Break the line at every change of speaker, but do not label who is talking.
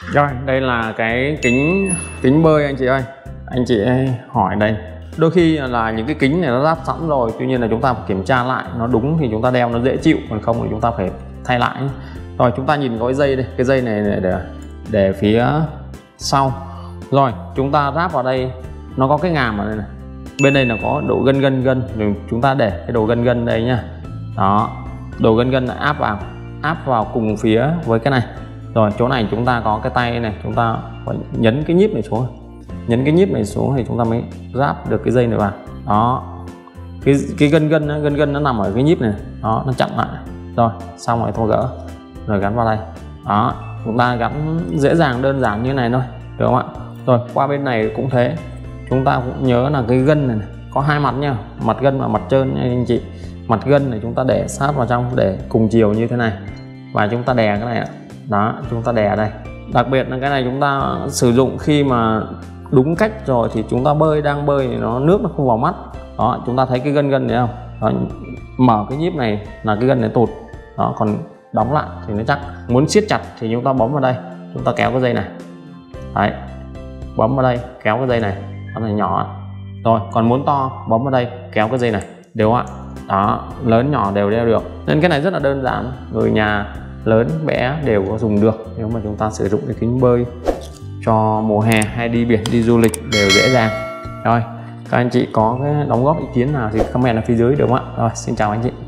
Rồi, đây là cái kính bơi anh chị ơi. Anh chị hỏi đây. Đôi khi là những cái kính này nó lắp sẵn rồi, tuy nhiên là chúng ta phải kiểm tra lại nó đúng thì chúng ta đeo nó dễ chịu, còn không thì chúng ta phải thay lại. Rồi chúng ta nhìn có cái dây đây, cái dây này để phía sau. Rồi chúng ta ráp vào đây, nó có cái ngàm ở đây này. Bên đây là có độ gân rồi chúng ta để cái đồ gân đây nhá. Đó, đồ gân là áp vào cùng phía với cái này. Rồi chỗ này chúng ta có cái tay này, chúng ta phải nhấn cái nhíp này xuống, nhấn cái nhíp này xuống thì chúng ta mới ráp được cái dây này vào. Đó, cái gân nó nằm ở cái nhíp này, đó nó chặn lại. Rồi xong rồi thôi gỡ rồi gắn vào đây. Đó, chúng ta gắn dễ dàng đơn giản như này thôi, được không ạ? Rồi qua bên này cũng thế, chúng ta cũng nhớ là cái gân này có hai mặt nha, mặt gân và mặt trơn nha anh chị. Mặt gân này chúng ta để sát vào trong để cùng chiều như thế này, và chúng ta đè cái này ạ. Đó, chúng ta đè đây. Đặc biệt là cái này chúng ta sử dụng khi mà đúng cách rồi thì chúng ta đang bơi thì nước nó không vào mắt. Đó, chúng ta thấy cái gân này không? Đó, mở cái nhíp này là cái gân này tụt. Đó, còn đóng lại thì nó chắc. Muốn siết chặt thì chúng ta bấm vào đây, chúng ta kéo cái dây này. Đấy, bấm vào đây, kéo cái dây này, nó này nhỏ. Rồi, còn muốn to, bấm vào đây, kéo cái dây này, đều ạ. Đó, lớn nhỏ đều đeo được. Nên cái này rất là đơn giản, người nhà lớn bé đều có dùng được nếu mà chúng ta sử dụng cái kính bơi cho mùa hè hay đi biển, đi du lịch đều dễ dàng. Rồi, các anh chị có cái đóng góp ý kiến nào thì comment ở phía dưới được không ạ? Rồi, xin chào anh chị.